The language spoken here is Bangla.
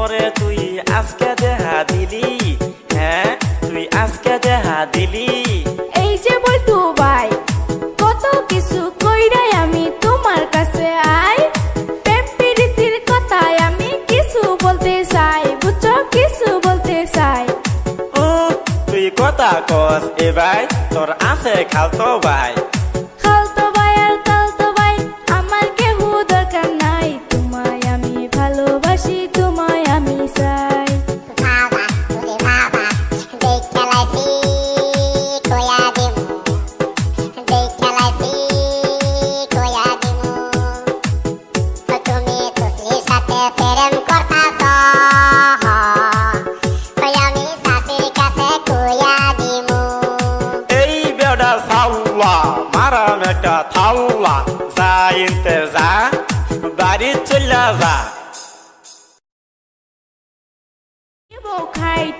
আমারে তুই আজকে দেখা দিলি, হ্যাঁ তুই আজকে দেখা দিলি। এই যে বলতু ভাই কত কিছু কইরাই আমি তোমার কাছে আই, প্রেম প্রীতির কথায় আমি কিছু বলতে চাই, বুঝছো কিছু বলতে চাই। ও তুই কথা কস এ ভাই, তোর আছে খালতো ভাই। খালতো ভাই আর খালতো ভাই আমার কেউ দরকার নাই, তোমায় আমি ভালোবাসি, তোমায় আমি চাই। মারাম একটা থাউলা যা ইনতে যা, বাড়ি চলে যা। খাই